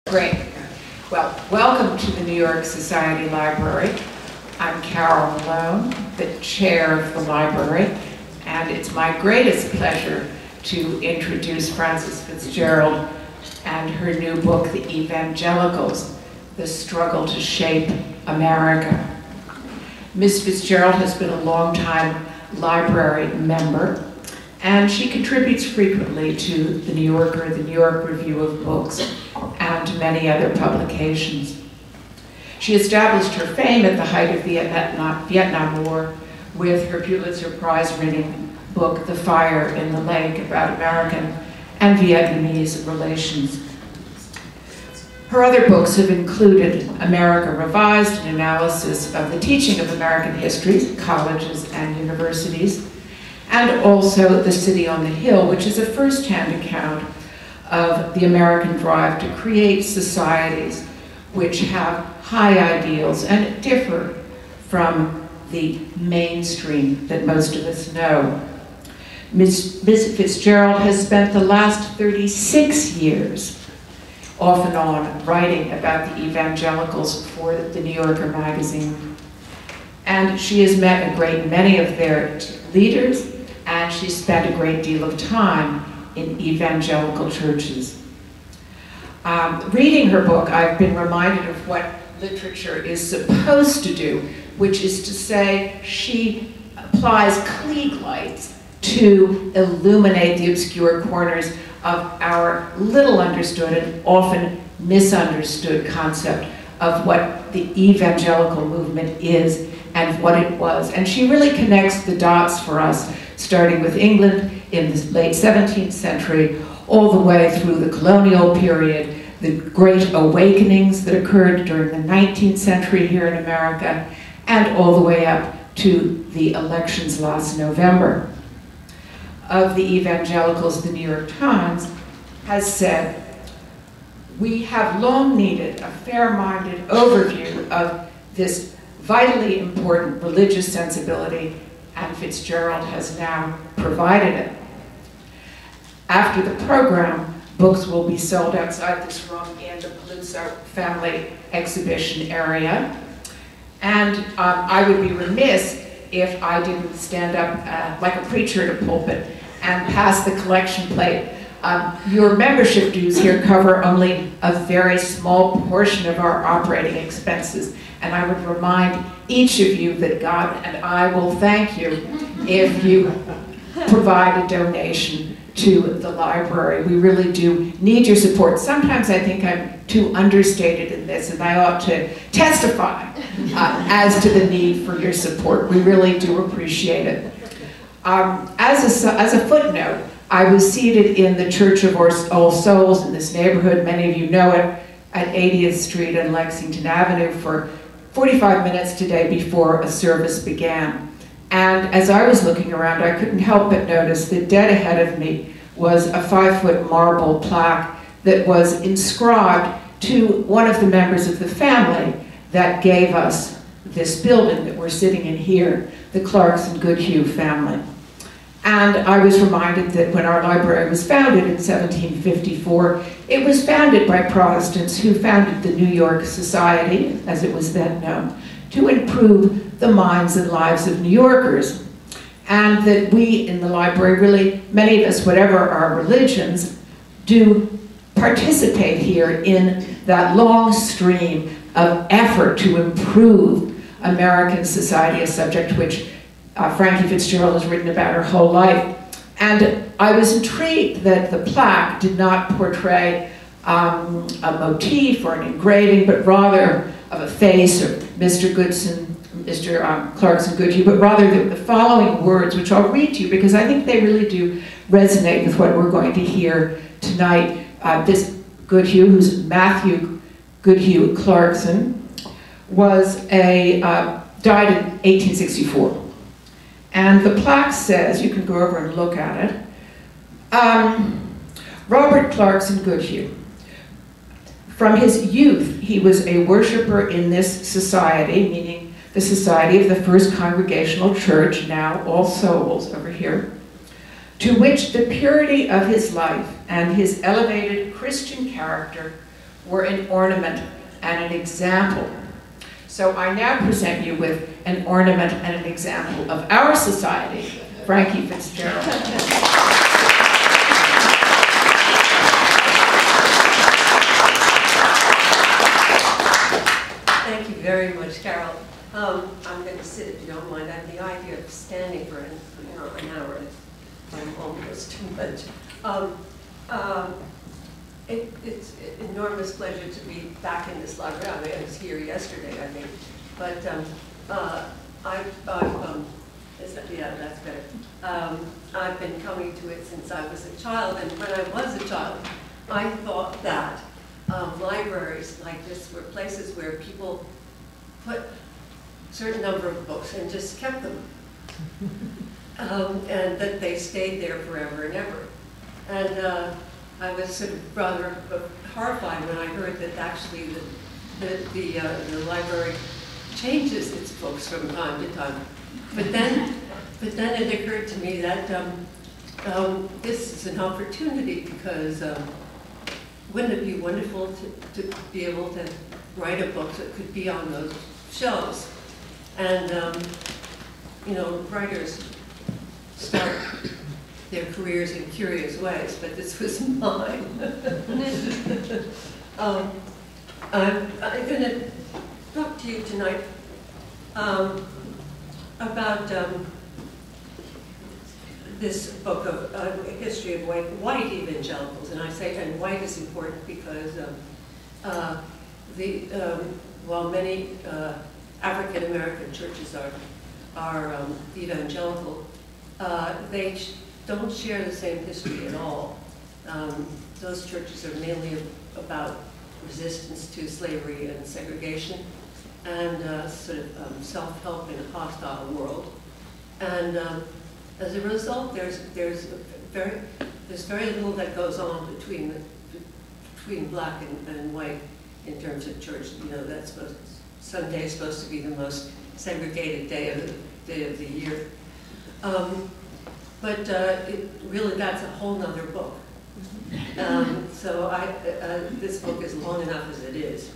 Great. Well, welcome to the New York Society Library. I'm Carol Malone, the chair of the library, and it's my greatest pleasure to introduce Frances FitzGerald and her new book, The Evangelicals, The Struggle to Shape America. Ms. FitzGerald has been a long-time library member, and she contributes frequently to The New Yorker, the New York Review of Books, and many other publications. She established her fame at the height of the Vietnam War with her Pulitzer Prize winning book, The Fire in the Lake, about American and Vietnamese relations. Her other books have included America Revised, an analysis of the teaching of American history, colleges and universities, and also The City on the Hill, which is a first-hand account of the American drive to create societies which have high ideals and differ from the mainstream that most of us know. Ms. FitzGerald has spent the last 36 years off and on writing about the evangelicals for the New Yorker magazine. And she has met a great many of their leaders, and she spent a great deal of time in evangelical churches. Reading her book, I've been reminded of what literature is supposed to do, which is to say she applies Klieg lights to illuminate the obscure corners of our little understood and often misunderstood concept of what the evangelical movement is and what it was. And she really connects the dots for us, starting with England in the late 17th century, all the way through the colonial period, the great awakenings that occurred during the 19th century here in America, and all the way up to the elections last November. Of the evangelicals, the New York Times has said, "We have long needed a fair-minded overview of this vitally important religious sensibility, and FitzGerald has now provided it." After the program, books will be sold outside this room in the Pulitzer family exhibition area. And I would be remiss if I didn't stand up like a preacher at a pulpit and pass the collection plate. Your membership dues here cover only a very small portion of our operating expenses. And I would remind each of you that God and I will thank you if you provide a donation to the library. We really do need your support. Sometimes I think I'm too understated in this, and I ought to testify as to the need for your support. We really do appreciate it. As a footnote, I was seated in the Church of All Souls in this neighborhood, many of you know it, at 80th Street and Lexington Avenue for 45 minutes today before a service began. And as I was looking around, I couldn't help but notice that dead ahead of me was a 5-foot marble plaque that was inscribed to one of the members of the family that gave us this building that we're sitting in here, the Clarkson Goodhue family. And I was reminded that when our library was founded in 1754, it was founded by Protestants who founded the New York Society, as it was then known, to improve the minds and lives of New Yorkers. And that we in the library really, many of us, whatever our religions, do participate here in that long stream of effort to improve American society, a subject which Frankie FitzGerald has written about her whole life. And I was intrigued that the plaque did not portray a motif or an engraving, but rather of a face of Mr. Clarkson Goodhue, but rather the following words, which I'll read to you because I think they really do resonate with what we're going to hear tonight. This Goodhue, who's Matthew Goodhue Clarkson, was died in 1864. And the plaque says, you can go over and look at it, Robert Clarkson Goodhue. From his youth, he was a worshiper in this society, meaning the Society of the First Congregational Church, now All Souls over here, to which the purity of his life and his elevated Christian character were an ornament and an example. So I now present you with an ornament and an example of our society, Frankie FitzGerald. Thank you very much, Carol. I'm going to sit, if you don't mind. I have the idea of standing for an hour. I'm almost too much. It's an enormous pleasure to be back in this library. I was here yesterday, I think. But yeah, that's better. I've been coming to it since I was a child, and when I was a child, I thought that libraries like this were places where people put a certain number of books and just kept them. And that they stayed there forever and ever. And I was sort of rather horrified when I heard that actually the library changes its books from time to time. But then it occurred to me that this is an opportunity, because wouldn't it be wonderful to be able to write a book that could be on those shelves? And you know, writers start their careers in curious ways, but this was mine. I'm going to talk to you tonight about this book of a history of white evangelicals, and I say, and white is important because while many African American churches are evangelical, they don't share the same history at all. Those churches are mainly about resistance to slavery and segregation, and sort of self-help in a hostile world. And as a result, there's very little that goes on between black and white in terms of church. You know, Sunday is supposed to be the most segregated day of the year. But really, that's a whole nother book. So this book is long enough as it is.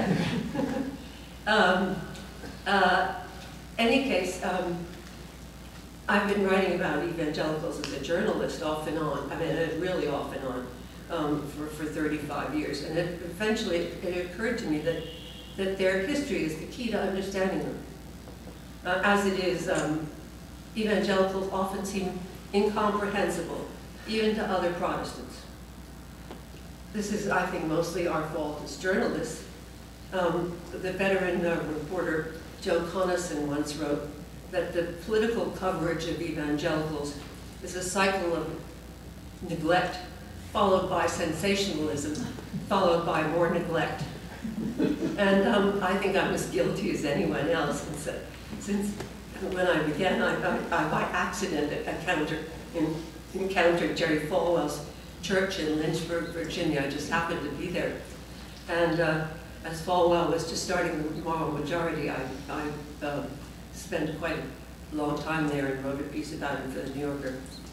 Any case, I've been writing about evangelicals as a journalist off and on. I mean, really off and on for 35 years. And eventually, it occurred to me that their history is the key to understanding them. As it is, evangelicals often seem incomprehensible, even to other Protestants. This is, I think, mostly our fault as journalists. The veteran reporter Joe Conason once wrote that the political coverage of evangelicals is a cycle of neglect, followed by sensationalism, followed by more neglect. And I think I'm as guilty as anyone else. Since when I began, I by accident encountered Jerry Falwell's church in Lynchburg, Virginia. I just happened to be there. And as Falwell was just starting the moral majority, I spent quite a long time there and wrote a piece about him for the New Yorker.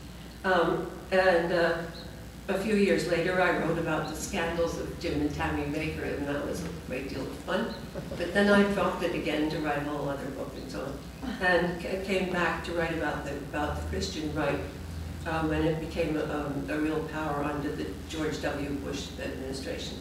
A few years later, I wrote about the scandals of Jim and Tammy Baker, and that was a great deal of fun. But then I dropped it again to write a whole other book and so on, and came back to write about the Christian right when it became a real power under the George W. Bush administration.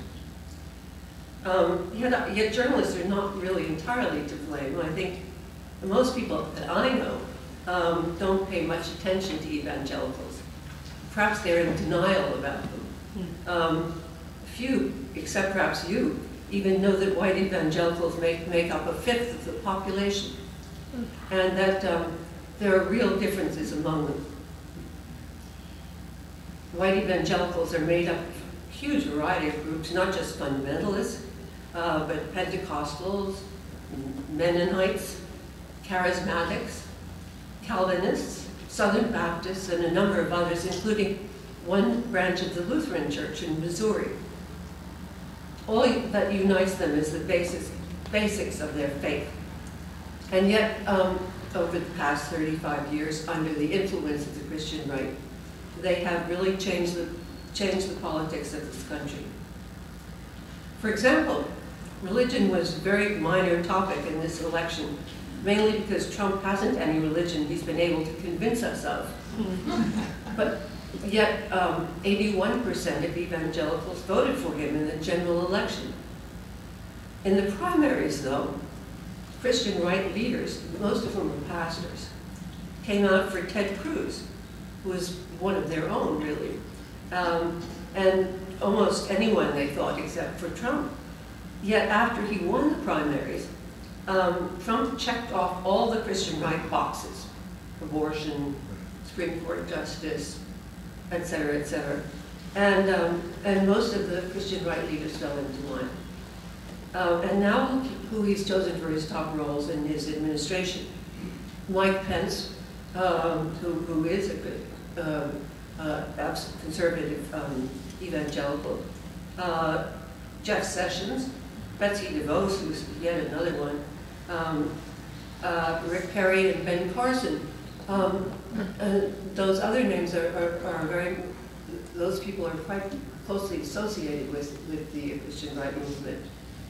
Yet journalists are not really entirely to blame. I think most people that I know don't pay much attention to evangelicals. Perhaps they're in denial about them. Few, except perhaps you, even know that white evangelicals make up a fifth of the population, and that there are real differences among them. White evangelicals are made up of a huge variety of groups, not just fundamentalists, but Pentecostals, Mennonites, Charismatics, Calvinists, Southern Baptists, and a number of others, including one branch of the Lutheran Church in Missouri. All that unites them is the basics of their faith. And yet, over the past 35 years, under the influence of the Christian right, they have really changed the politics of this country. For example, religion was a very minor topic in this election, mainly because Trump hasn't any religion he's been able to convince us of. But yet, 81% of evangelicals voted for him in the general election. In the primaries, though, Christian right leaders, most of whom were pastors, came out for Ted Cruz, who was one of their own, really. And almost anyone, they thought, except for Trump. Yet after he won the primaries, Trump checked off all the Christian right boxes: abortion, Supreme Court justice, et cetera, et cetera. And most of the Christian right leaders fell into line. And now look who he's chosen for his top roles in his administration. Mike Pence, who is a conservative evangelical. Jeff Sessions, Betsy DeVos, who's yet another one. Rick Perry and Ben Carson. Those other names are very, those people are quite closely associated with the Christian right movement.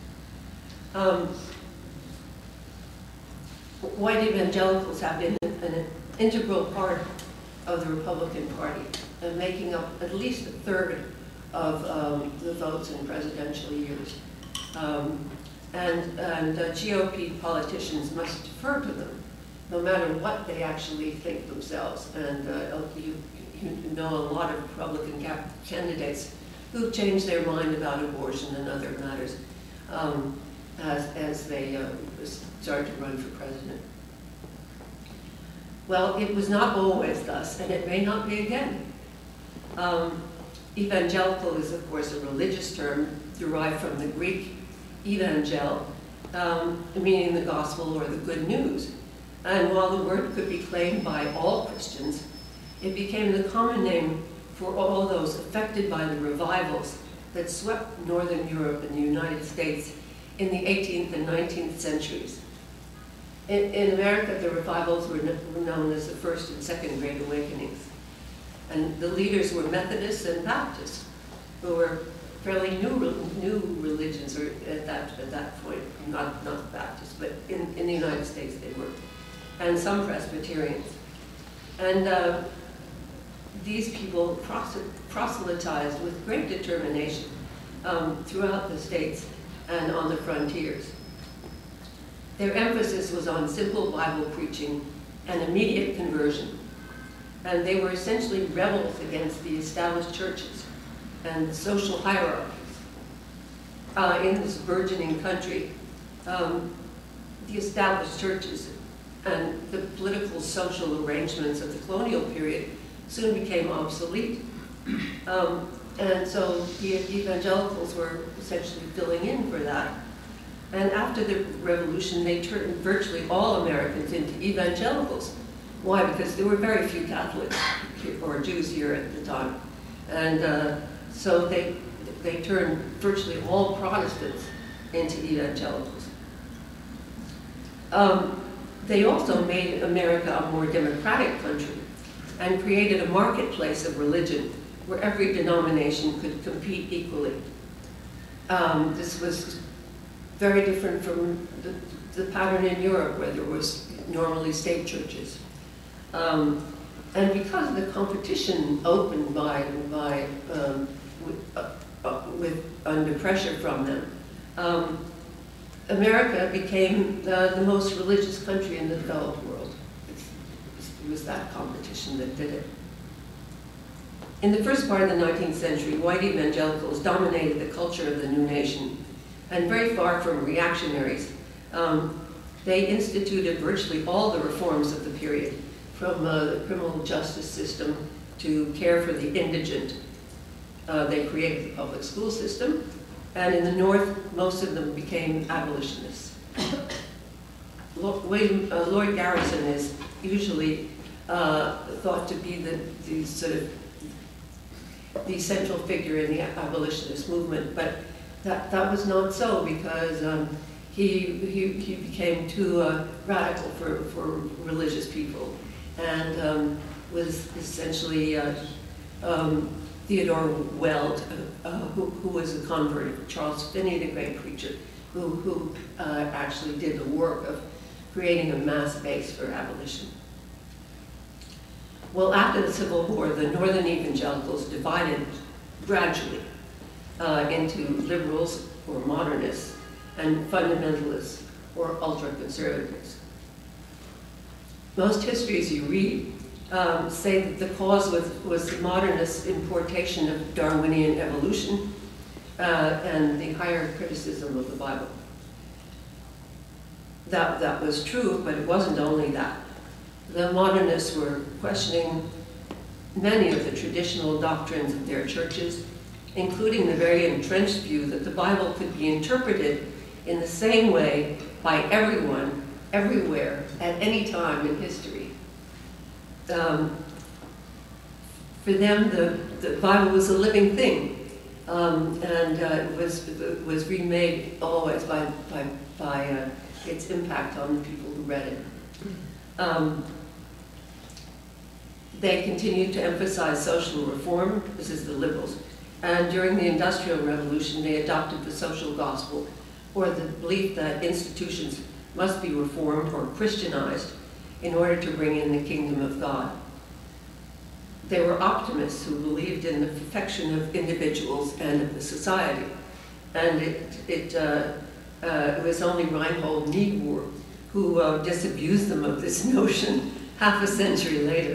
White evangelicals have been an integral part of the Republican Party, making up at least a third of the votes in presidential years. And GOP politicians must defer to them, no matter what they actually think themselves. And you know a lot of Republican candidates who've changed their mind about abortion and other matters as they start to run for president. Well, it was not always thus, and it may not be again. Evangelical is, of course, a religious term derived from the Greek evangel, meaning the gospel or the good news. And while the word could be claimed by all Christians, it became the common name for all those affected by the revivals that swept Northern Europe and the United States in the 18th and 19th centuries. In America, the revivals were known as the First and Second Great Awakenings. And the leaders were Methodists and Baptists, who were fairly new religions or at that point, not Baptists, but in the United States they were, and some Presbyterians. And these people proselytized with great determination throughout the states and on the frontiers. Their emphasis was on simple Bible preaching and immediate conversion. And they were essentially rebels against the established churches and social hierarchies. In this burgeoning country, the established churches and the political social arrangements of the colonial period soon became obsolete. And so the evangelicals were essentially filling in for that. And after the revolution, they turned virtually all Americans into evangelicals. Why? Because there were very few Catholics or Jews here at the time. And so they turned virtually all Protestants into evangelicals. They also made America a more democratic country and created a marketplace of religion where every denomination could compete equally. This was very different from the pattern in Europe, where there was normally state churches. And because of the competition opened under pressure from them, America became the most religious country in the developed world. It was that competition that did it. In the first part of the 19th century, white evangelicals dominated the culture of the new nation, and very far from reactionaries, they instituted virtually all the reforms of the period, from the criminal justice system to care for the indigent. They created the public school system, and in the North, most of them became abolitionists. Lloyd Garrison is usually thought to be the central figure in the abolitionist movement, but that was not so, because he became too radical for religious people, and was essentially the Theodore Weld, who was a convert of Charles Finney, the great preacher, who actually did the work of creating a mass base for abolition. Well, after the Civil War, the Northern evangelicals divided gradually into liberals or modernists and fundamentalists or ultra-conservatives. Most histories you read say that the cause was the modernist importation of Darwinian evolution and the higher criticism of the Bible. That was true, but it wasn't only that. The modernists were questioning many of the traditional doctrines of their churches, including the very entrenched view that the Bible could be interpreted in the same way by everyone, everywhere, at any time in history. For them, the Bible was a living thing, and it was remade always by its impact on the people who read it. They continued to emphasize social reform. This is the liberals. And during the Industrial Revolution, they adopted the social gospel, or the belief that institutions must be reformed or Christianized in order to bring in the kingdom of God. They were optimists who believed in the perfection of individuals and of the society. And it was only Reinhold Niebuhr who disabused them of this notion half a century later.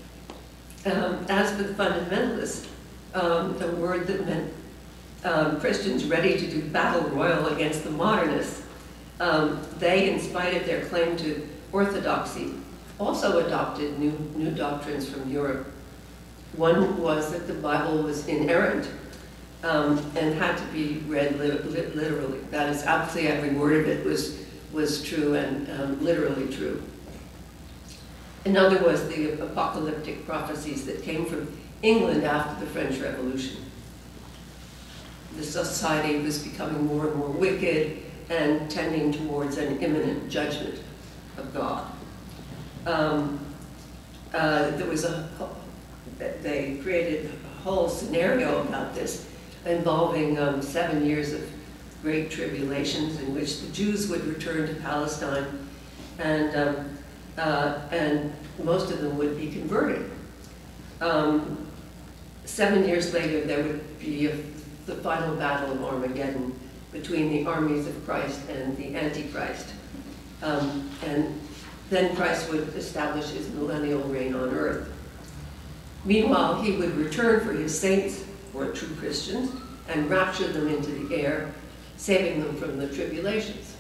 As for the fundamentalists, a word that meant Christians ready to do battle royal against the modernists, they, in spite of their claim to orthodoxy, also adopted new doctrines from Europe. One was that the Bible was inerrant and had to be read literally. That is, absolutely every word of it was true and literally true. Another was the apocalyptic prophecies that came from England after the French Revolution. The society was becoming more and more wicked and tending towards an imminent judgment of God. They created a whole scenario about this involving 7 years of great tribulations in which the Jews would return to Palestine and most of them would be converted. 7 years later, there would be the final battle of Armageddon between the armies of Christ and the Antichrist. And then Christ would establish his millennial reign on earth. Meanwhile, he would return for his saints, or true Christians, and rapture them into the air, saving them from the tribulations.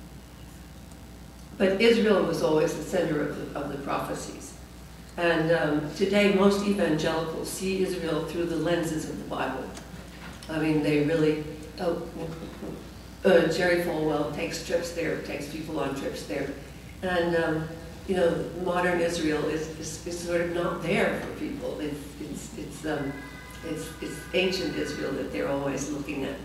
But Israel was always the center of the prophecies. And today, most evangelicals see Israel through the lenses of the Bible. I mean, they really, Jerry Falwell takes trips there, takes people on trips there. And, you know, modern Israel is sort of not there for people. It's ancient Israel that they're always looking at.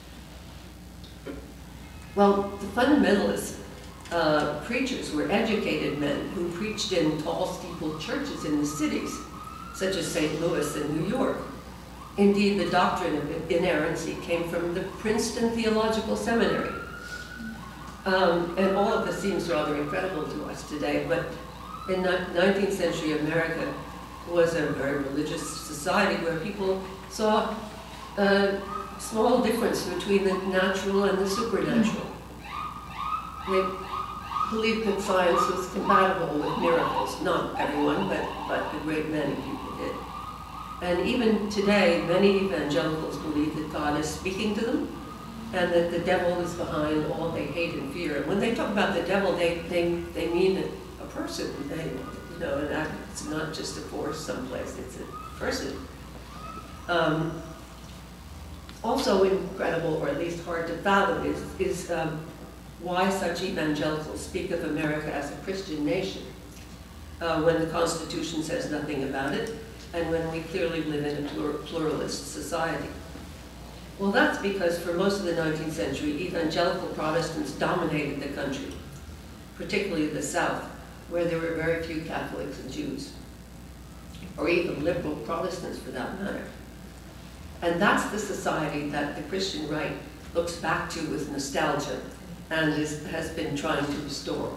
Well, the fundamentalists, preachers were educated men who preached in tall, steepled churches in the cities, such as St. Louis and New York. Indeed, the doctrine of inerrancy came from the Princeton Theological Seminary. And all of this seems rather incredible to us today, but in 19th century America was a very religious society where people saw a small difference between the natural and the supernatural. They believed that science was compatible with miracles. Not everyone, but a great many people did. And even today, many evangelicals believe that God is speaking to them and that the devil is behind all they hate and fear. And when they talk about the devil, they mean a person. You know, and it's not just a force someplace, it's a person. Also incredible, or at least hard to fathom, is why such evangelicals speak of America as a Christian nation when the Constitution says nothing about it, and when we clearly live in a pluralist society. Well, that's because for most of the 19th century, evangelical Protestants dominated the country, particularly the South, where there were very few Catholics and Jews, or even liberal Protestants for that matter. And that's the society that the Christian right looks back to with nostalgia and has been trying to restore.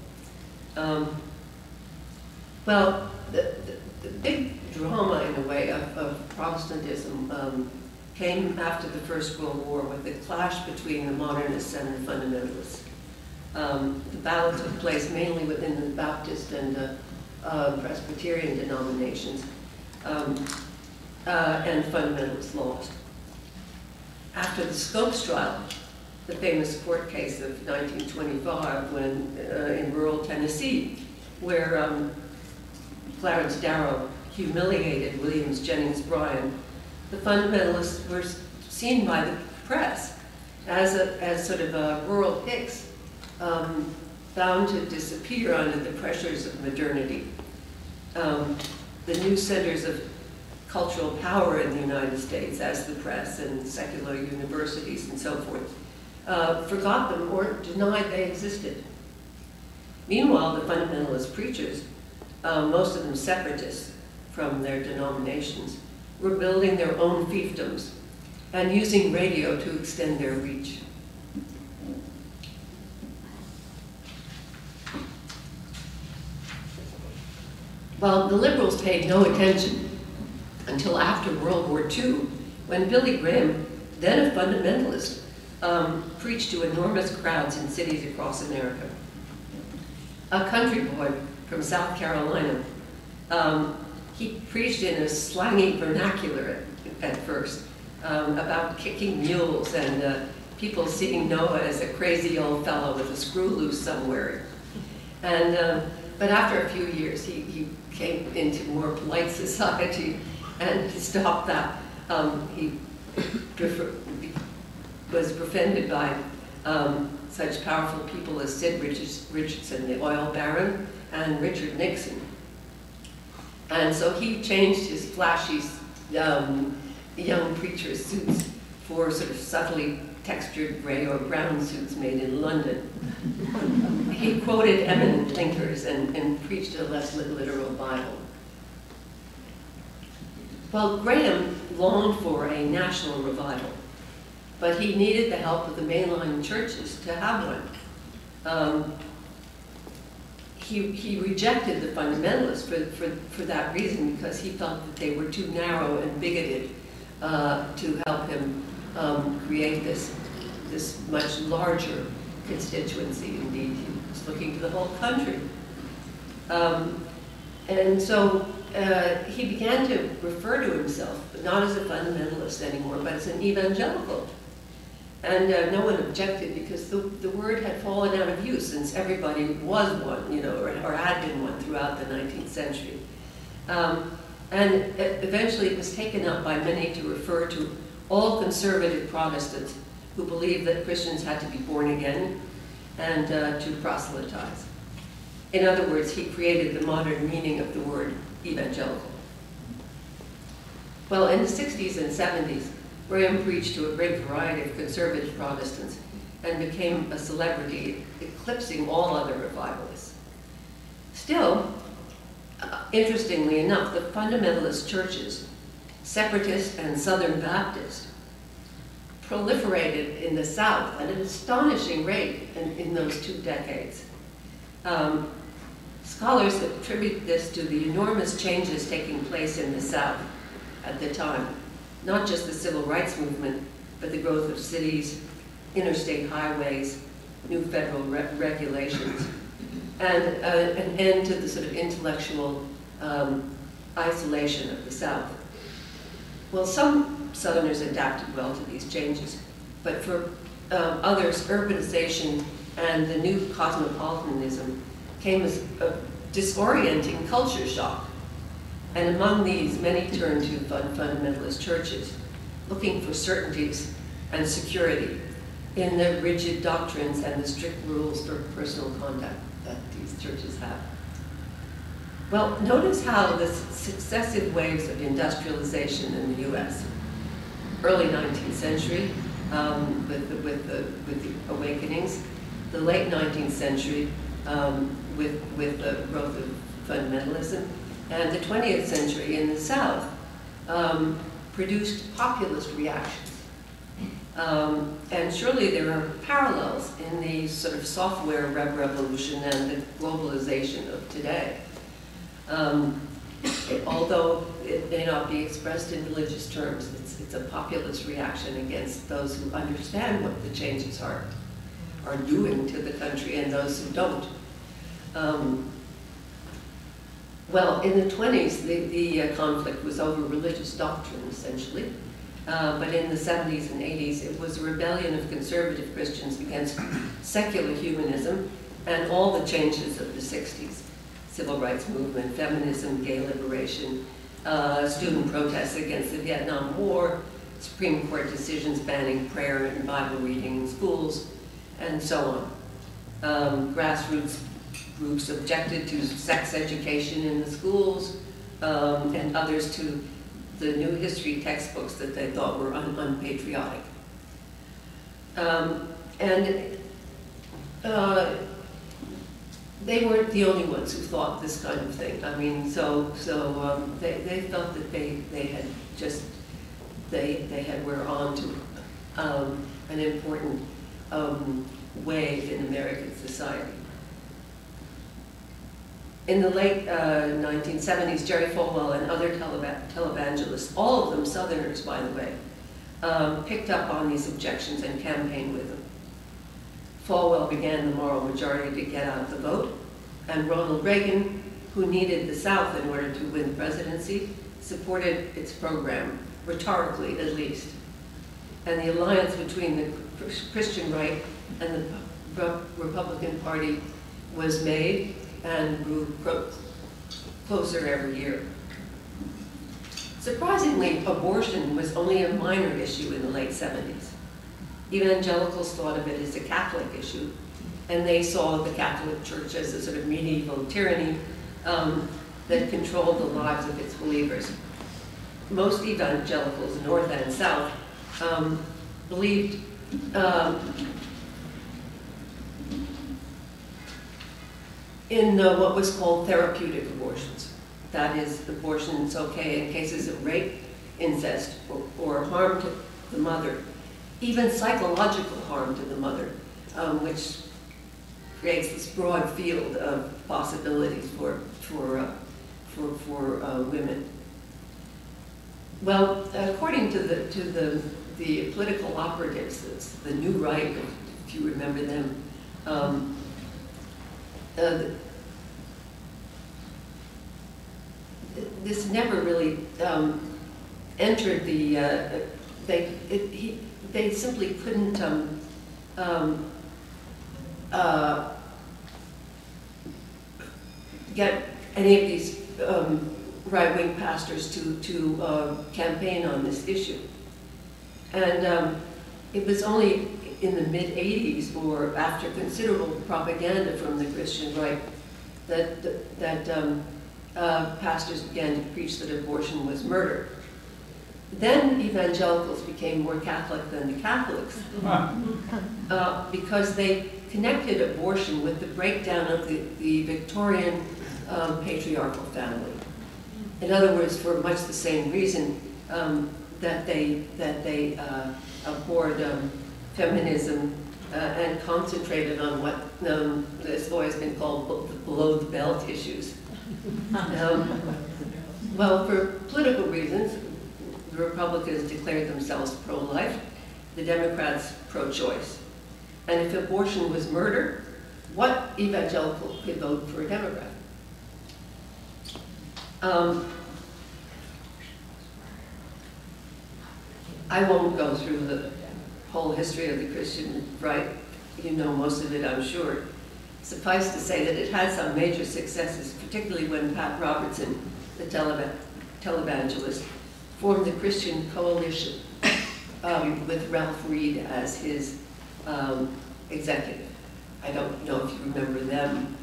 Well, the big drama, in a way, of Protestantism came after the First World War with the clash between the modernists and the fundamentalists. The battle took place mainly within the Baptist and Presbyterian denominations, and fundamentalists lost. After the Scopes trial, the famous court case of 1925, when in rural Tennessee, where Clarence Darrow humiliated Williams Jennings Bryan, the fundamentalists were seen by the press as sort of rural hicks, bound to disappear under the pressures of modernity. The new centers of cultural power in the United States, as the press and secular universities and so forth, forgot them or denied they existed. Meanwhile, the fundamentalist preachers, most of them separatists from their denominations, were building their own fiefdoms and using radio to extend their reach. Well, the liberals paid no attention until after World War II, when Billy Graham, then a fundamentalist, preached to enormous crowds in cities across America. A country boy from South Carolina, he preached in a slangy vernacular at first about kicking mules and people seeing Noah as a crazy old fellow with a screw loose somewhere. And but after a few years, he came into more polite society, and to stop that, he was befriended by such powerful people as Sid Richardson, the oil baron, and Richard Nixon. And so he changed his flashy young preacher's suits for sort of subtly textured gray or brown suits made in London. He quoted eminent thinkers and preached a less literal Bible. Well, Graham longed for a national revival, but he needed the help of the mainline churches to have one. He rejected the fundamentalists for that reason, because he felt that they were too narrow and bigoted to help him create this much larger constituency. Indeed, he was looking to the whole country. And so he began to refer to himself, not as a fundamentalist anymore, but as an evangelical. And no one objected, because the word had fallen out of use, since everybody was one, you know, or had been one throughout the 19th century. And eventually it was taken up by many to refer to all conservative Protestants who believed that Christians had to be born again and to proselytize. In other words, he created the modern meaning of the word evangelical. Well, in the 60s and 70s, Graham preached to a great variety of conservative Protestants and became a celebrity, eclipsing all other revivalists. Still, interestingly enough, the fundamentalist churches, separatist and Southern Baptist, proliferated in the South at an astonishing rate in those 2 decades. Scholars attribute this to the enormous changes taking place in the South at the time. Not just the civil rights movement, but the growth of cities, interstate highways, new federal regulations, and an end to the sort of intellectual isolation of the South. Well, some Southerners adapted well to these changes, but for others, urbanization and the new cosmopolitanism came as a disorienting culture shock. And among these, many turned to fundamentalist churches, looking for certainties and security in the rigid doctrines and the strict rules for personal conduct that these churches have. Well, notice how the successive waves of industrialization in the U.S., early 19th century, with the awakenings, the late 19th century, with the growth of fundamentalism, and the 20th century in the South, produced populist reactions. And surely there are parallels in the sort of software revolution and the globalization of today. Although it may not be expressed in religious terms, it's a populist reaction against those who understand what the changes are doing to the country and those who don't. Well, in the 20s, the conflict was over religious doctrine, essentially. But in the 70s and 80s, it was a rebellion of conservative Christians against secular humanism and all the changes of the 60s. Civil rights movement, feminism, gay liberation, student protests against the Vietnam War, Supreme Court decisions banning prayer and Bible reading in schools, and so on. Grassroots groups objected to sex education in the schools, and others to the new history textbooks that they thought were unpatriotic. They weren't the only ones who thought this kind of thing. I mean, they felt that we're on to an important wave in American society. In the late 1970s, Jerry Falwell and other televangelists, all of them Southerners, by the way, picked up on these objections and campaigned with them. Falwell began the moral majority to get out the vote, and Ronald Reagan, who needed the South in order to win the presidency, supported its program, rhetorically at least. And the alliance between the Christian right and the Republican Party was made and grew closer every year. Surprisingly, abortion was only a minor issue in the late 70s. Evangelicals thought of it as a Catholic issue, and they saw the Catholic Church as a sort of medieval tyranny that controlled the lives of its believers. Most evangelicals, North and South, believed in what was called therapeutic abortions. That is, abortion is okay in cases of rape, incest, or harm to the mother, even psychological harm to the mother, which creates this broad field of possibilities for women. Well, according to the political operatives, the New Right, if you remember them, this never really entered the. They simply couldn't get any of these right-wing pastors to campaign on this issue. And it was only in the mid-'80s, or after considerable propaganda from the Christian right, that pastors began to preach that abortion was murder. Then evangelicals became more Catholic than the Catholics because they connected abortion with the breakdown of the Victorian patriarchal family. In other words, for much the same reason that they abhorred feminism and concentrated on what has always been called the below-the-belt issues. Well, for political reasons, the Republicans declared themselves pro-life, the Democrats pro-choice. And if abortion was murder, what evangelical could vote for a Democrat? I won't go through the whole history of the Christian right. You know most of it, I'm sure. Suffice to say that it had some major successes, particularly when Pat Robertson, the televangelist, formed the Christian Coalition with Ralph Reed as his executive. I don't know if you remember them.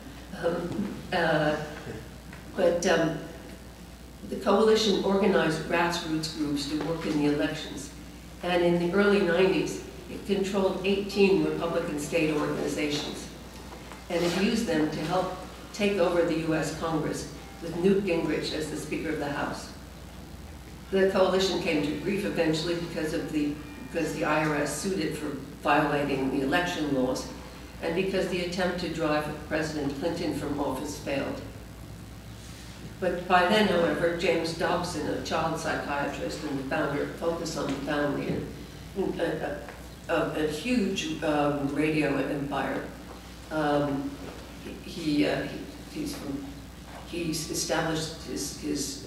But the coalition organized grassroots groups to work in the elections. And in the early 90s, it controlled 18 Republican state organizations. And it used them to help take over the US Congress with Newt Gingrich as the Speaker of the House. The coalition came to grief eventually because the IRS sued it for violating the election laws, and because the attempt to drive President Clinton from office failed. But by then, however, James Dobson, a child psychiatrist and the founder of Focus on the Family, and a huge radio empire, he's established his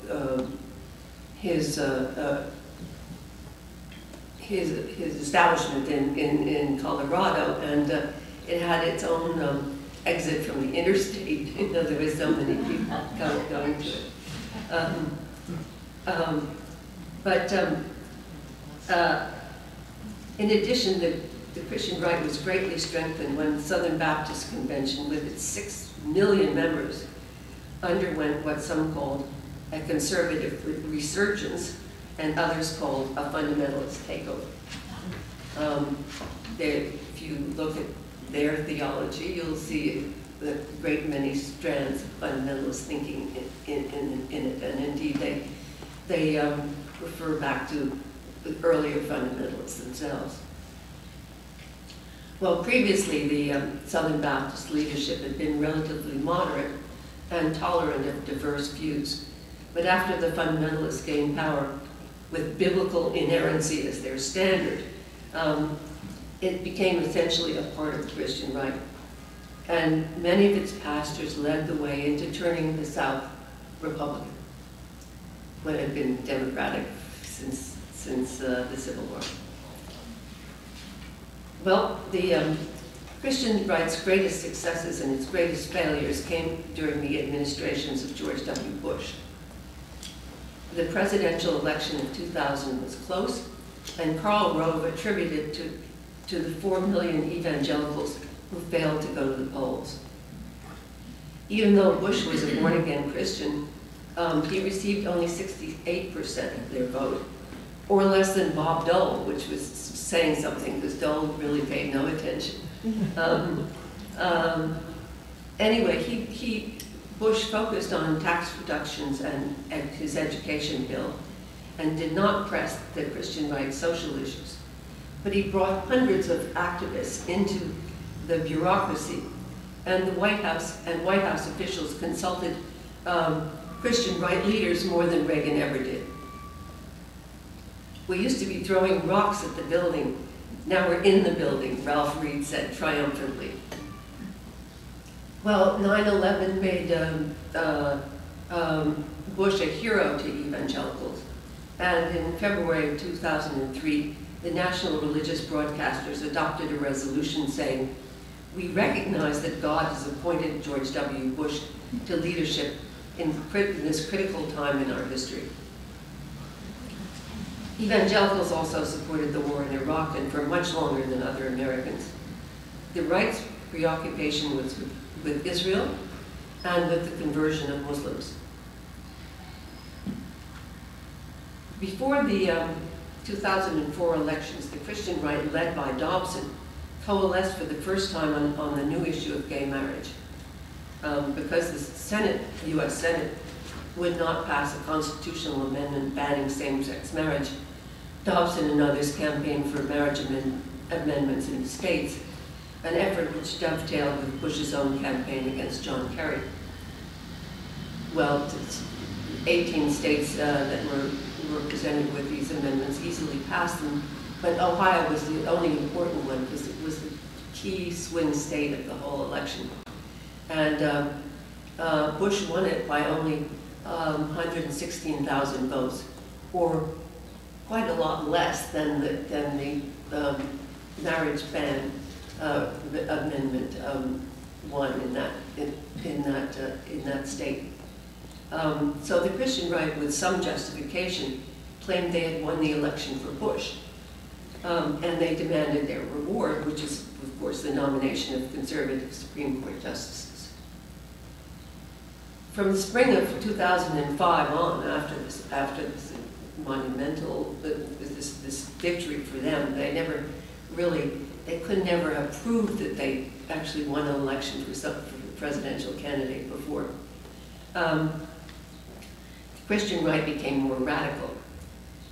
establishment in Colorado, and it had its own exit from the interstate. You know, there was so many people going to it. In addition, the Christian right was greatly strengthened when the Southern Baptist Convention, with its 6 million members, underwent what some called a conservative resurgence and others called a fundamentalist takeover. If you look at their theology, you'll see a great many strands of fundamentalist thinking in it, and indeed they refer back to the earlier fundamentalists themselves. Well, previously the Southern Baptist leadership had been relatively moderate and tolerant of diverse views, but after the fundamentalists gained power with biblical inerrancy as their standard, it became essentially a part of the Christian right. And many of its pastors led the way into turning the South Republican, when it had been Democratic since the Civil War. Well, the Christian right's greatest successes and its greatest failures came during the administrations of George W. Bush. The presidential election of 2000 was close, and Karl Rove attributed to the 4 million evangelicals who failed to go to the polls. Even though Bush was a born-again Christian, he received only 68% of their vote, or less than Bob Dole, which was saying something, because Dole really paid no attention. Anyway, Bush focused on tax reductions and his education bill, and did not press the Christian right social issues. But he brought hundreds of activists into the bureaucracy, and the White House officials consulted Christian right leaders more than Reagan ever did. We used to be throwing rocks at the building. Now we're in the building, Ralph Reed said triumphantly. Well, 9/11 made Bush a hero to evangelicals. And in February of 2003, the national religious broadcasters adopted a resolution saying, "We recognize that God has appointed George W. Bush to leadership in this critical time in our history." Evangelicals also supported the war in Iraq, and for much longer than other Americans. The right's preoccupation was with Israel and with the conversion of Muslims. Before the 2004 elections, the Christian right, led by Dobson, coalesced for the first time on the new issue of gay marriage. Because the U.S. Senate would not pass a constitutional amendment banning same-sex marriage, Dobson and others campaigned for marriage amendments in the states, an effort which dovetailed with Bush's own campaign against John Kerry. Well, 18 states that were represented with these amendments easily passed them, but Ohio was the only important one because it was the key swing state of the whole election. And Bush won it by only 116,000 votes, or quite a lot less than the marriage ban amendment won in that state. So the Christian right, with some justification, claimed they had won the election for Bush, and they demanded their reward, which is, of course, the nomination of conservative Supreme Court justices. From the spring of 2005 on, after this monumental, this victory for them, they could never have proved that they actually won an election for a presidential candidate before. The Christian right became more radical.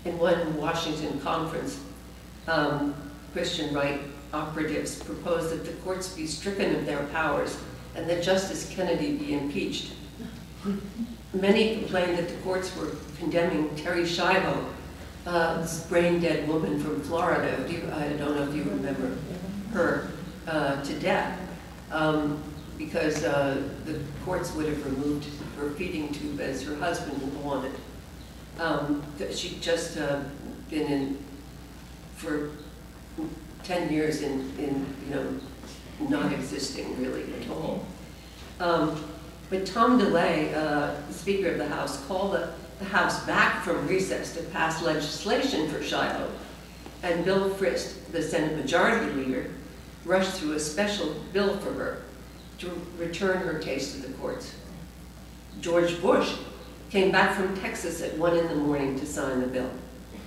In one Washington conference, Christian right operatives proposed that the courts be stricken of their powers and that Justice Kennedy be impeached. Many complained that the courts were condemning Terry Schiavo, this brain-dead woman from Florida. I don't know if you remember her, to death, because the courts would have removed her feeding tube as her husband wanted. She'd just been in for 10 years in not existing really at all. But Tom DeLay, the Speaker of the House, called the House back from recess to pass legislation for Schiavo, and Bill Frist, the Senate Majority Leader, rushed through a special bill for her to return her case to the courts. George Bush came back from Texas at 1 in the morning to sign the bill.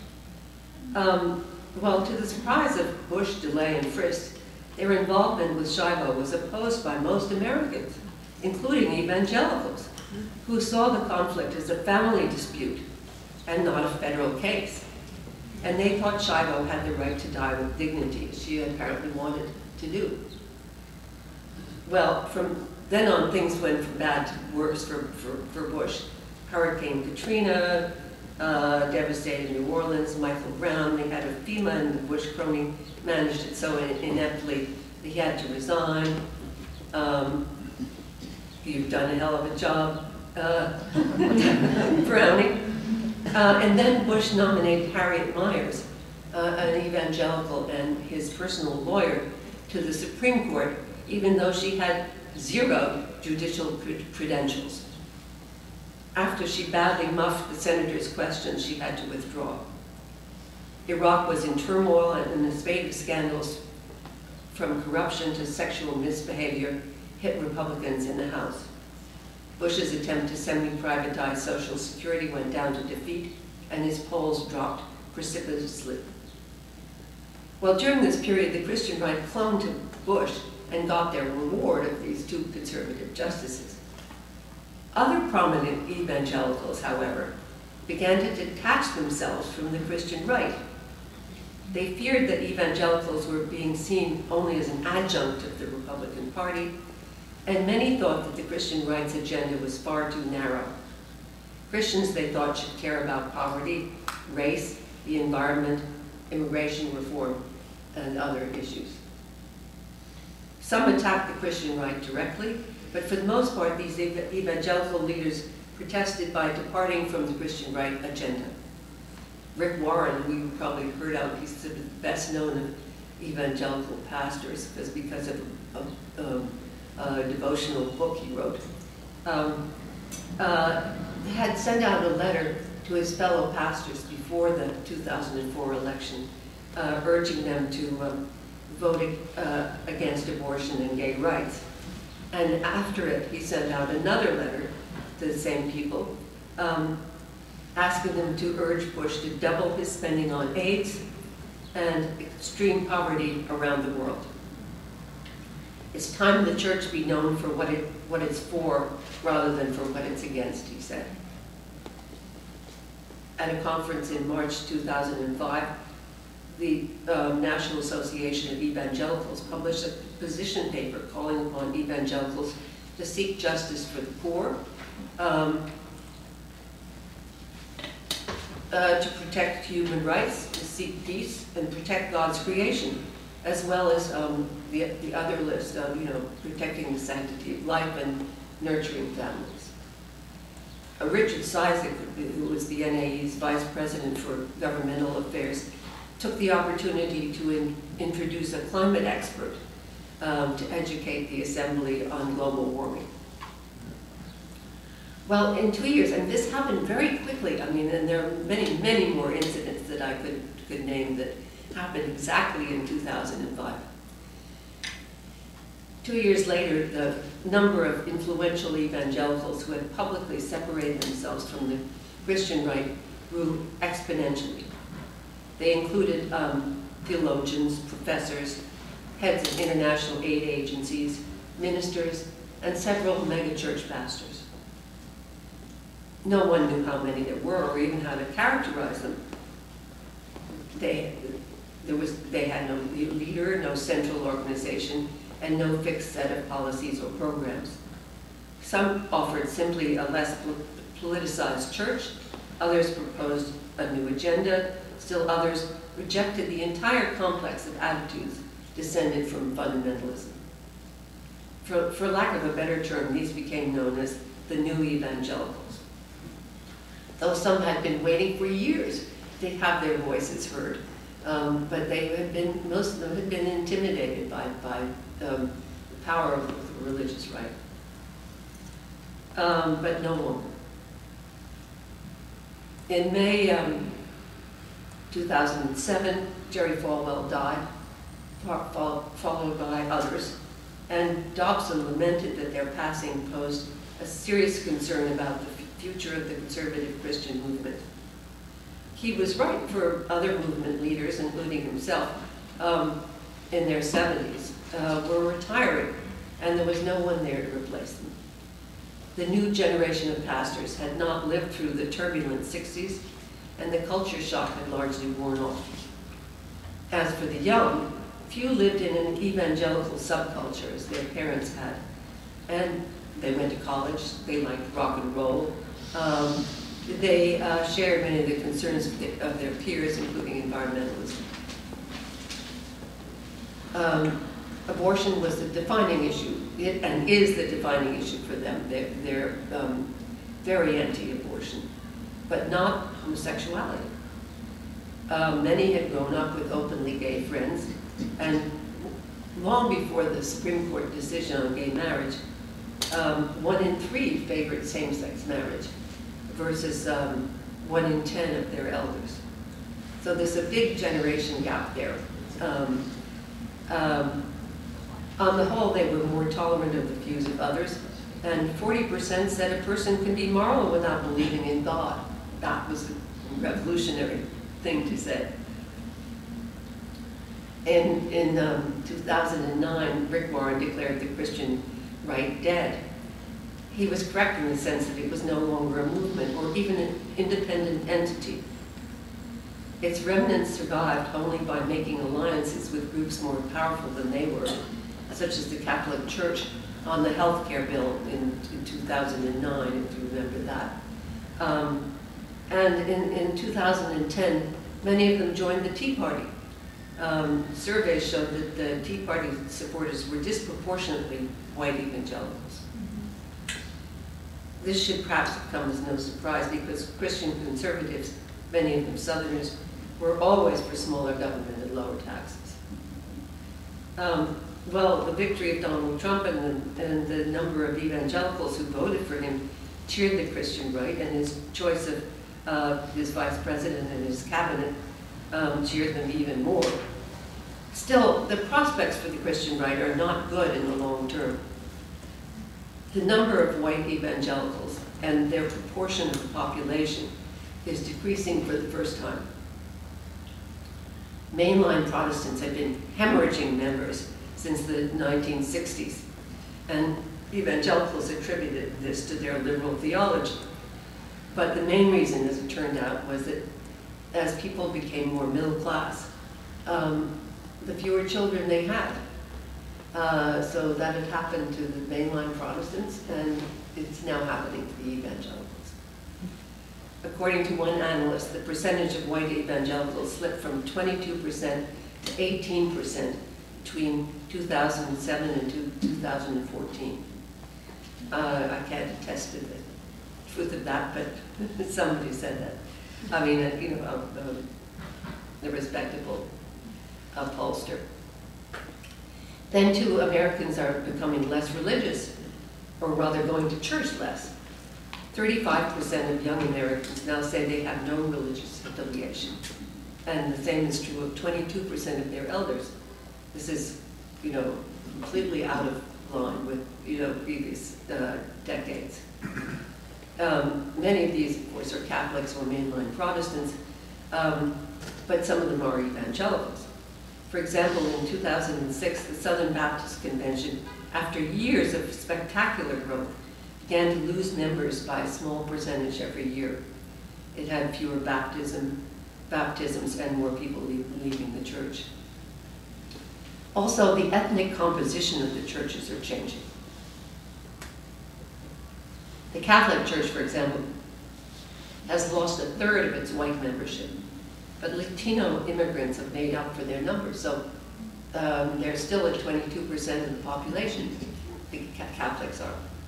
Well, to the surprise of Bush, DeLay, and Frist, their involvement with Schiavo was opposed by most Americans, including evangelicals, who saw the conflict as a family dispute and not a federal case. And they thought Schiavo had the right to die with dignity, as she apparently wanted to do. Well, from then on, things went from bad to worse for Bush. Hurricane Katrina devastated New Orleans. Michael Brown, they had a FEMA, and the Bush crony managed it so ineptly that he had to resign. You've done a hell of a job, Brownie. And then Bush nominated Harriet Miers, an evangelical and his personal lawyer, to the Supreme Court, even though she had 0 judicial credentials. After she badly muffed the senator's questions, she had to withdraw. Iraq was in turmoil, and a spate of scandals, from corruption to sexual misbehavior, hit Republicans in the House. Bush's attempt to semi-privatize Social Security went down to defeat, and his polls dropped precipitously. Well, during this period, the Christian right clung to Bush and got their reward of these 2 conservative justices. Other prominent evangelicals, however, began to detach themselves from the Christian right. They feared that evangelicals were being seen only as an adjunct of the Republican Party, and many thought that the Christian right's agenda was far too narrow. Christians, they thought, should care about poverty, race, the environment, immigration reform, and other issues. Some attacked the Christian right directly, but for the most part, these evangelical leaders protested by departing from the Christian right agenda. Rick Warren, who you probably heard of, he's the best known of evangelical pastors because of a devotional book he wrote, had sent out a letter to his fellow pastors before the 2004 election, urging them to vote against abortion and gay rights. And after it, he sent out another letter to the same people, asking them to urge Bush to double his spending on AIDS and extreme poverty around the world. It's time the church be known for what it's for rather than for what it's against, he said. At a conference in March 2005, the National Association of Evangelicals published a position paper calling upon evangelicals to seek justice for the poor, to protect human rights, to seek peace, and protect God's creation, as well as the other list of, protecting the sanctity of life and nurturing families. Richard Cizik, who was the NAE's Vice President for Governmental Affairs, took the opportunity to introduce a climate expert to educate the Assembly on global warming. Well, in 2 years, and this happened very quickly, and there are many, many more incidents that I could name that happened exactly in 2005. 2 years later, the number of influential evangelicals who had publicly separated themselves from the Christian right grew exponentially. They included theologians, professors, heads of international aid agencies, ministers, and several megachurch pastors. No one knew how many there were or even how to characterize them. they had no leader, no central organization, and no fixed set of policies or programs. Some offered simply a less politicized church, others proposed a new agenda, still others rejected the entire complex of attitudes descended from fundamentalism. For lack of a better term, these became known as the new evangelicals. Though some had been waiting for years to have their voices heard, but most of them had been intimidated by the power of the religious right. But no longer. In May 2007, Jerry Falwell died, followed by others, and Dobson lamented that their passing posed a serious concern about the future of the conservative Christian movement. He was right for other movement leaders, including himself, in their 70s, were retiring, and there was no one there to replace them. The new generation of pastors had not lived through the turbulent 60s, and the culture shock had largely worn off. As for the young, few lived in an evangelical subculture as their parents had, and they went to college, they liked rock and roll, they shared many of the concerns of their peers, including environmentalism. Abortion was the defining issue, and is the defining issue for them. They're very anti-abortion, but not homosexuality. Many had grown up with openly gay friends, and long before the Supreme Court decision on gay marriage, 1 in 3 favored same-sex marriage versus 1 in 10 of their elders. So there's a big generation gap there. On the whole, they were more tolerant of the views of others, and 40% said a person can be moral without believing in God. That was a revolutionary thing to say. In 2009, Rick Warren declared the Christian right dead. He was correct in the sense that it was no longer a movement or even an independent entity. Its remnants survived only by making alliances with groups more powerful than they were, such as the Catholic Church on the health care bill in 2009, if you remember that. And in 2010, many of them joined the Tea Party. Surveys showed that the Tea Party supporters were disproportionately white evangelicals. This should perhaps come as no surprise because Christian conservatives, many of them Southerners, were always for smaller government and lower taxes. Well, the victory of Donald Trump and the number of evangelicals who voted for him cheered the Christian right, and his choice of his vice president and his cabinet cheered them even more. Still, the prospects for the Christian right are not good in the long term. The number of white evangelicals and their proportion of the population is decreasing for the first time. Mainline Protestants have been hemorrhaging members since the 1960s, and evangelicals attributed this to their liberal theology. But the main reason, as it turned out, was that as people became more middle class, the fewer children they had. So that had happened to the mainline Protestants, and it's now happening to the evangelicals. According to one analyst, the percentage of white evangelicals slipped from 22% to 18% between 2007 and 2014. I can't attest to the truth of that, but somebody said that. I mean, you know, the respectable pollster. Then too, Americans are becoming less religious, or rather going to church less. 35% of young Americans now say they have no religious affiliation. And the same is true of 22% of their elders. This is, you know, completely out of line with, you know, previous decades. Many of these, of course, are Catholics or mainline Protestants, but some of them are evangelicals. For example, in 2006, the Southern Baptist Convention, after years of spectacular growth, began to lose members by a small percentage every year. It had fewer baptisms, baptisms and more people leaving the church. Also, the ethnic composition of the churches are changing. The Catholic Church, for example, has lost 1/3 of its white membership, but Latino immigrants have made up for their numbers. So they're still at 22% of the population, the Catholics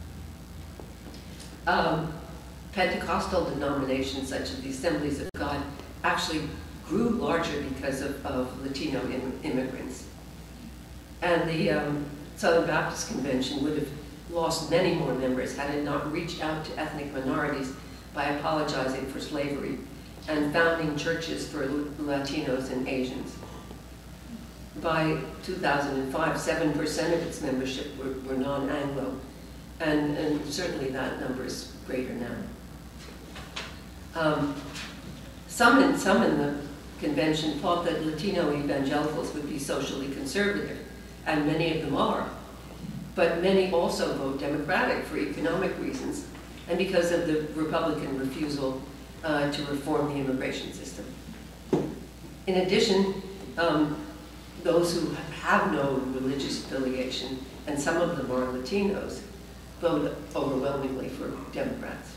are. Pentecostal denominations such as the Assemblies of God actually grew larger because of Latino immigrants. And the Southern Baptist Convention would have lost many more members had it not reached out to ethnic minorities by apologizing for slavery and founding churches for Latinos and Asians. By 2005, 7% of its membership were non-Anglo, and certainly that number is greater now. Some in the convention thought that Latino evangelicals would be socially conservative, and many of them are. But many also vote Democratic for economic reasons and because of the Republican refusal to reform the immigration system. In addition, those who have no religious affiliation, and some of them are Latinos, vote overwhelmingly for Democrats.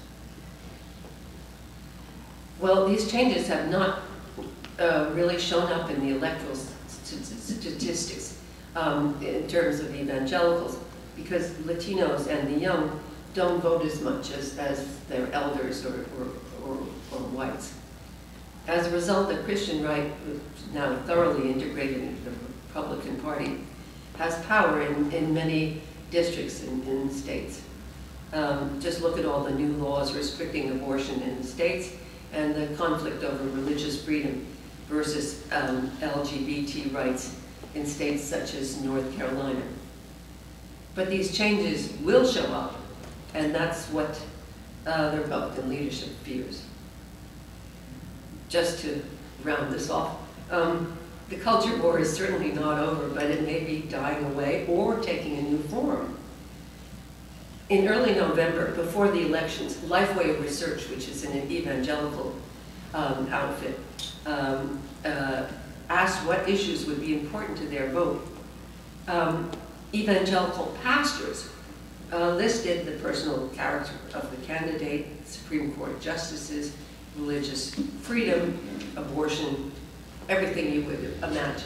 Well, these changes have not really shown up in the electoral statistics in terms of evangelicals, because Latinos and the young don't vote as much as their elders or whites. As a result, the Christian right, now thoroughly integrated into the Republican Party, has power in many districts in states. Just look at all the new laws restricting abortion in the states and the conflict over religious freedom versus LGBT rights in states such as North Carolina. But these changes will show up, and that's what the Republican leadership fears. Just to round this off, the culture war is certainly not over, but it may be dying away or taking a new form. In early November, before the elections, Lifeway Research, which is an evangelical outfit, asked what issues would be important to their vote. Evangelical pastors listed the personal character of the candidate, Supreme Court justices, religious freedom, abortion, everything you would imagine.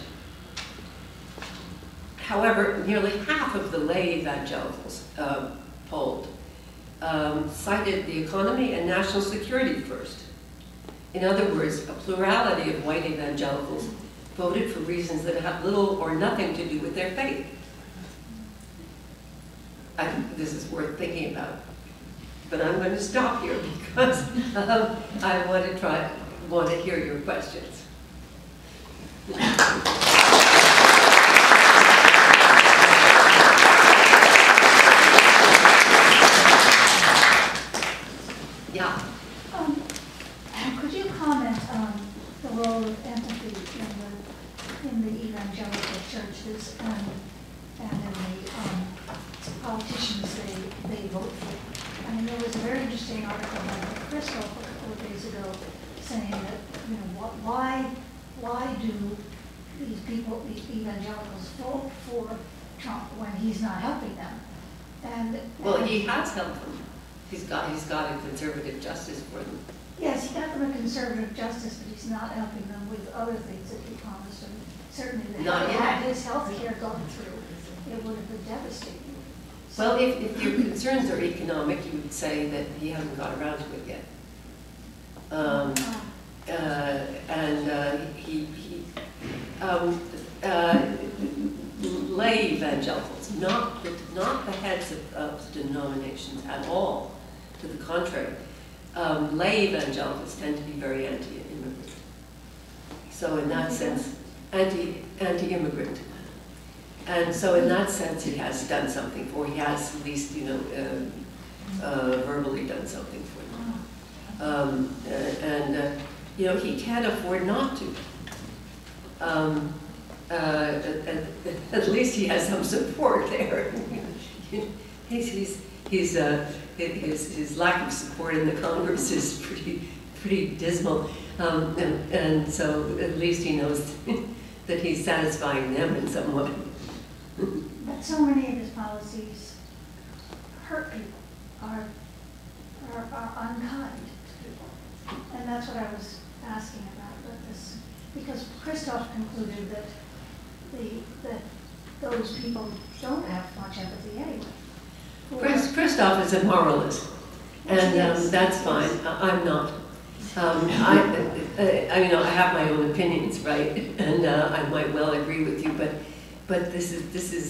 However, nearly half of the lay evangelicals polled cited the economy and national security first. In other words, a plurality of white evangelicals voted for reasons that have little or nothing to do with their faith. I think this is worth thinking about. But I'm going to stop here because I want to hear your questions. Yeah. Could you comment on the role of empathy in the evangelical churches and in the politicians they vote for? I mean, there was a very interesting article by Crystal a couple of days ago saying that, you know, why do these people, these evangelicals, vote for Trump when he's not helping them? Well, he has helped them. He's got a conservative justice for them. Yes, he got them a conservative justice, but he's not helping them with other things that he promised them. Certainly, his health care gone through, it would have been devastating. Well, if your concerns are economic, you would say that he hasn't got around to it yet. Lay evangelicals, not the heads of denominations at all. To the contrary, lay evangelicals tend to be very anti-immigrant. So in that sense, anti-immigrant. And so in that sense, he has done something for, he has at least, you know, verbally done something for them. You know, he can't afford not to. At least he has some support there. His lack of support in the Congress is pretty dismal. And so at least he knows that he's satisfying them in some way. But so many of his policies hurt people, are unkind to people. And that's what I was asking about this, because Christoph concluded that that those people don't have much empathy anyway. Christoph is a moralist, and that's fine. I'm not. I mean, I have my own opinions, right? And I might well agree with you, but this is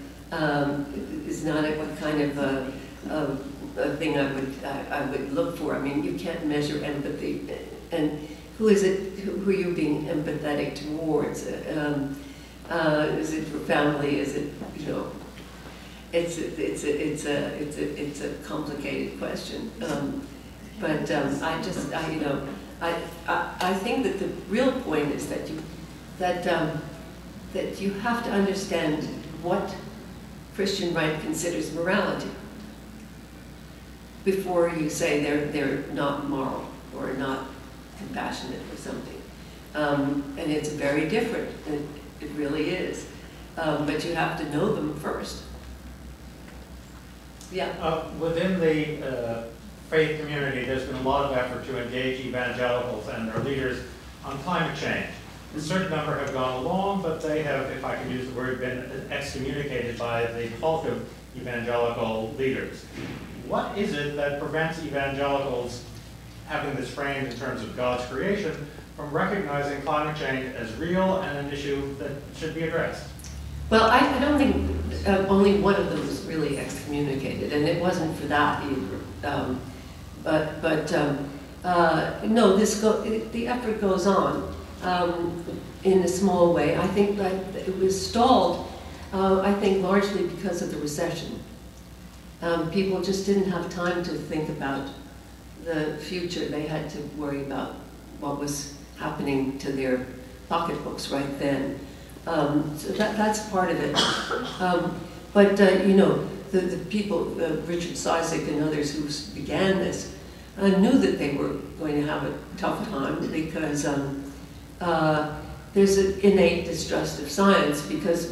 not a kind of a thing I would look for. I mean, you can't measure empathy, and who is it? Who are you being empathetic towards? Is it your family? Is it, you know? It's a complicated question. But I think that the real point is that you have to understand what Christian right considers morality before you say they're not moral or not compassionate or something. And it's very different. It really is. But you have to know them first. Yeah. Within the faith community, there's been a lot of effort to engage evangelicals and their leaders on climate change. A certain number have gone along, but they have, if I can use the word, been excommunicated by the bulk of evangelical leaders. What is it that prevents evangelicals, having this framed in terms of God's creation, from recognizing climate change as real and an issue that should be addressed? Well, I don't think only one of them was really excommunicated, and it wasn't for that either. No, the effort goes on in a small way. I think that it was stalled, I think largely because of the recession. People just didn't have time to think about the future. They had to worry about what was happening to their pocketbooks right then. So that's part of it. You know, the people, Richard Cizik and others who began this, knew that they were going to have a tough time because there's an innate distrust of science because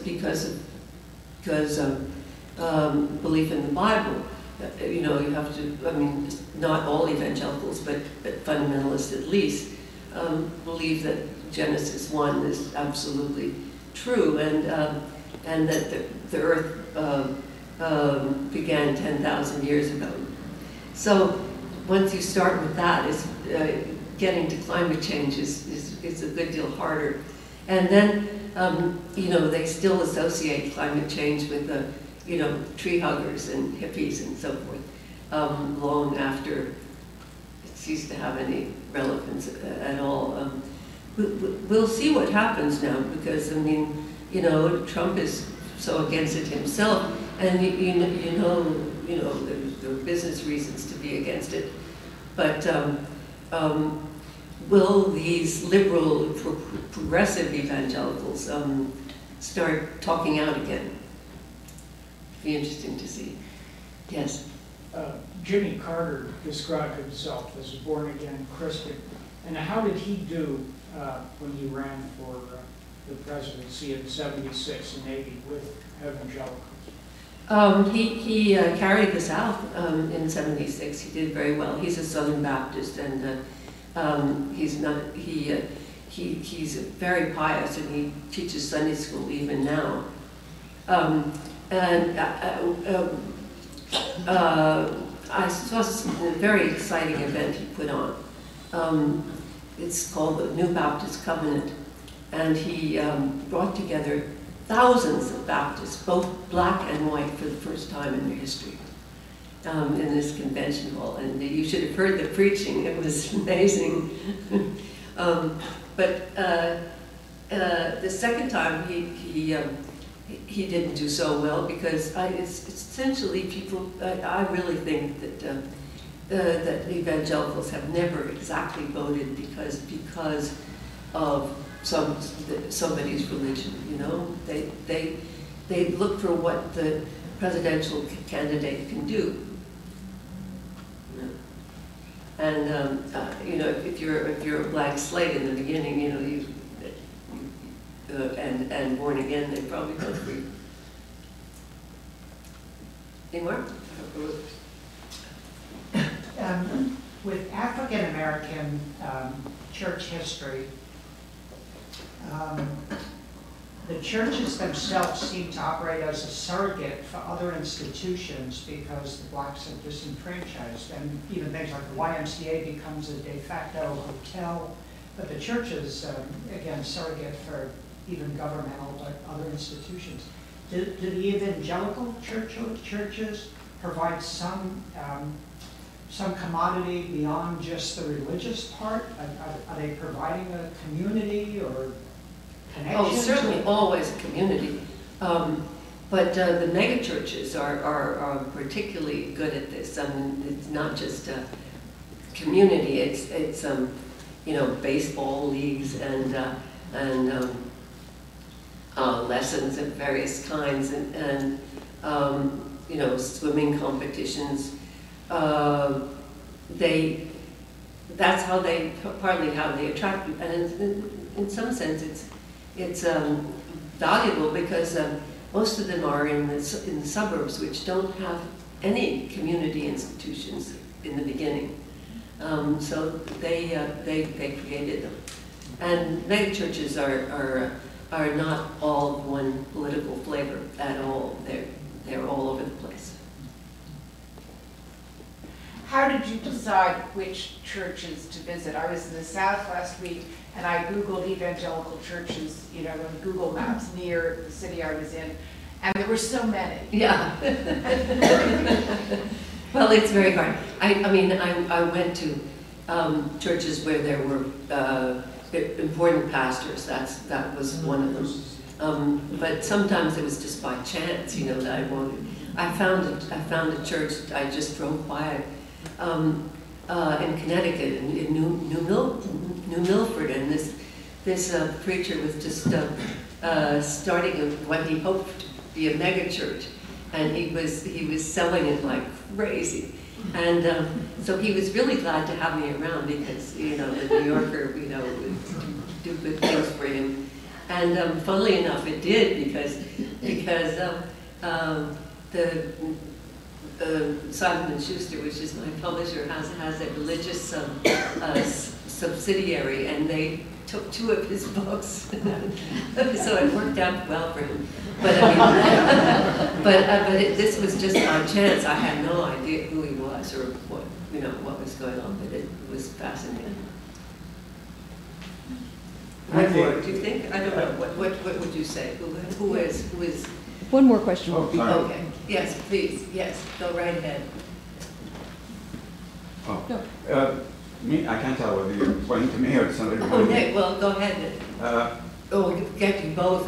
of belief in the Bible. You know, you have to, I mean, not all evangelicals, but fundamentalists at least, believe that Genesis 1 is absolutely true, and that the earth began 10,000 years ago. So once you start with that, getting to climate change is a good deal harder. And then, you know, they still associate climate change with you know, tree huggers and hippies and so forth, long after it ceased to have any relevance at all. We'll see what happens now, because I mean, you know, Trump is so against it himself, and you know, there are business reasons to be against it. But will these liberal, progressive evangelicals start talking out again? Be interesting to see. Yes. Jimmy Carter described himself as a born-again Christian, and how did he do when he ran for the presidency in '76 and '80 with evangelicals? He carried the South in '76. He did very well. He's a Southern Baptist, and he's very pious, and he teaches Sunday school even now. I saw a very exciting event he put on. It's called the New Baptist Covenant, and he brought together thousands of Baptists, both black and white, for the first time in their history, in this convention hall. And you should have heard the preaching; it was amazing. But the second time, he didn't do so well, because it's essentially people. I really think that that evangelicals have never exactly voted because of somebody's religion. You know, they look for what the presidential candidate can do. And you know, if you're a blank slate in the beginning, you know, and born again, they probably go free. Any more? With African American church history, the churches themselves seem to operate as a surrogate for other institutions because the blacks are disenfranchised, and even things like the YMCA becomes a de facto hotel. But the churches, again, surrogate for even governmental but other institutions. Do the evangelical churches provide some commodity beyond just the religious part? Are they providing a community or connection? Oh, certainly always a community. But the mega churches are particularly good at this. I mean, it's not just a community. It's you know, baseball leagues and lessons of various kinds and you know, swimming competitions. That's how they, partly how they attract people. And in some sense it's valuable because most of them are in the suburbs, which don't have any community institutions in the beginning. So they created them. And mega churches are not all one political flavor at all. They're all over the place. How did you decide which churches to visit? I was in the South last week, and I Googled evangelical churches, you know, on Google Maps near the city I was in, and there were so many. Yeah. Well, it's very hard. I mean, I went to churches where there were important pastors. That was one of them. But sometimes it was just by chance, you know, that I wanted. I found a church. I just drove by it in Connecticut, in New Milford, and this preacher was just starting what he hoped to be a mega church, and he was selling it like crazy. And so he was really glad to have me around because, you know, the New Yorker, you know, would do good things for him. And funnily enough, it did because Simon & Schuster, which is my publisher, has a religious subsidiary, and they took 2 of his books. So it worked out well for him. But I mean, this was just by chance. I had no idea who he was or what was going on, but it was fascinating. What more do you think? I don't know. What would you say? Who is? One more question. Oh, sorry. Okay. Yes, please. Yes, go right ahead. Oh. No. Me, I can't tell whether you're pointing to me or to somebody. Oh, Nick. Well, go ahead. We'll get you both.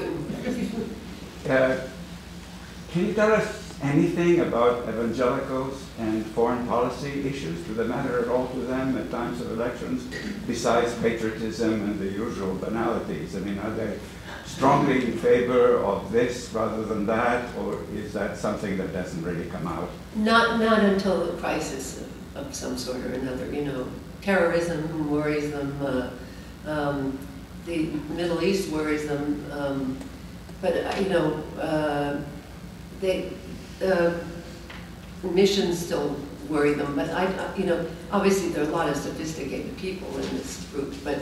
Can you tell us anything about evangelicals and foreign policy issues? Do they matter at all to them at times of elections, besides patriotism and the usual banalities? I mean, are they strongly in favor of this rather than that, or is that something that doesn't really come out? Not until the crisis of some sort or another. You know, terrorism worries them. The Middle East worries them. But you know, missions still worry them. But you know, obviously there are a lot of sophisticated people in this group. But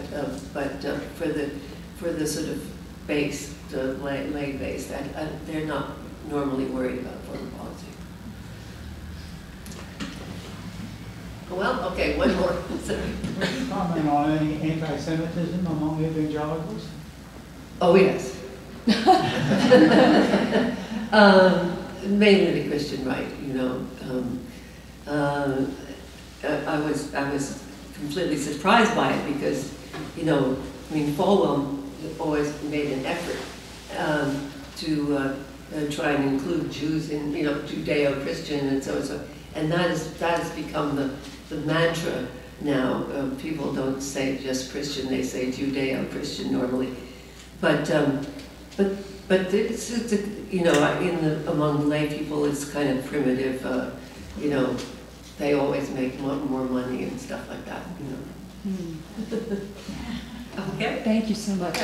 for the sort of base, the lay base, they're not normally worried about foreign policy. Well, okay, one more. Would you comment on any anti-Semitism among evangelicals? Oh, yes. Mainly the Christian right, you know. I was completely surprised by it because, you know, I mean, Falwell always made an effort to try and include Jews in, you know, Judeo-Christian and so and so, and that has become the mantra now. People don't say just Christian; they say Judeo-Christian normally, but it's you know, among lay people, it's kind of primitive, you know, they always make more money and stuff like that, you know. Okay. Thank you so much.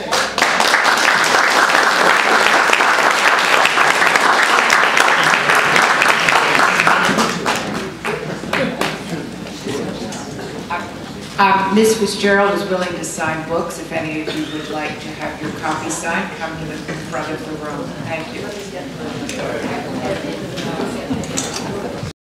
Ms. FitzGerald is willing to sign books. If any of you would like to have your copy signed, come to the front of the room. Thank you.